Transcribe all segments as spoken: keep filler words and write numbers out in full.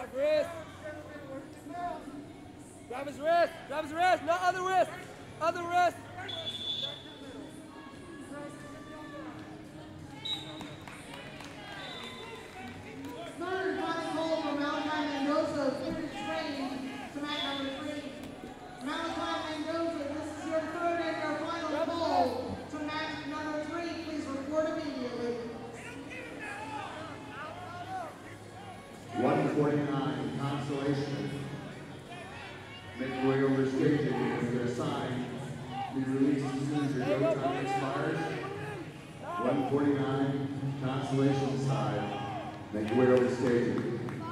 Grab wrist. Grab his wrist. Grab his wrist. No, other wrist. Other wrist. Third final hold for Malachi Mendoza, finish train to mat number three. Malachi Mendoza, this is your third and your final hold to mat number three. Please report immediately. one forty-nine, Constellation. Make your way over to staging and get a sign. Be released as soon as your go time expires. one forty-nine, Constellation side. Make your way over to staging.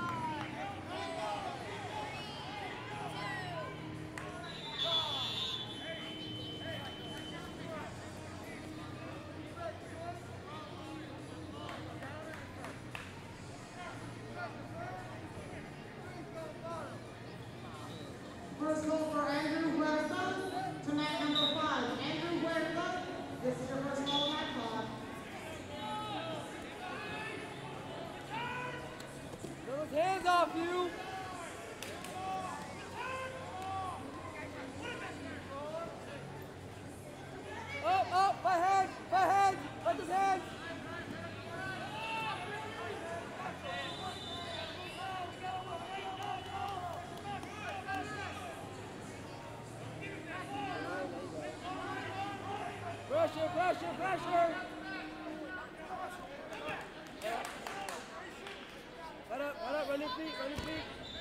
First call for Andrew Huerta to mat number five. Andrew Huerta, this is your first call mat clock. Get those hands off you. Up, up, by hands, by hands, let his hands. Pressure, pressure, pressure. Let up, let up, run your feet, run your feet.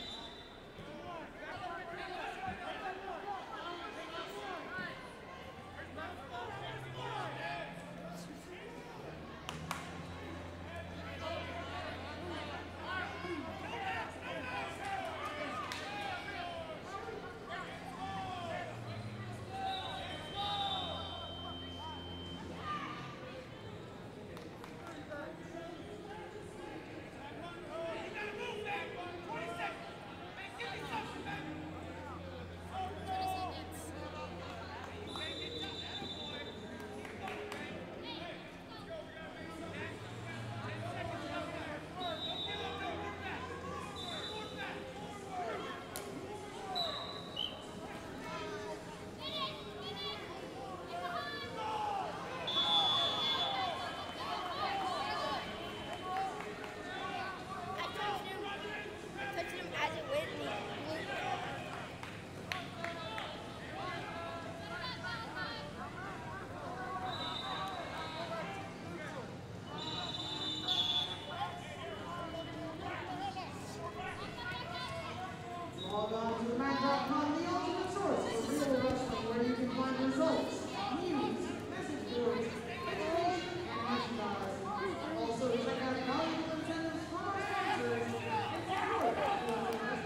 Log on to the mat dot com, the ultimate source for real wrestling, where you can find results, news, message boards, information, and merchandise. Also, check out valuable incentives from our sponsors and support local wrestling.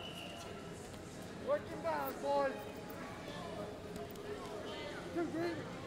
Work your bounds, boys. Two, three.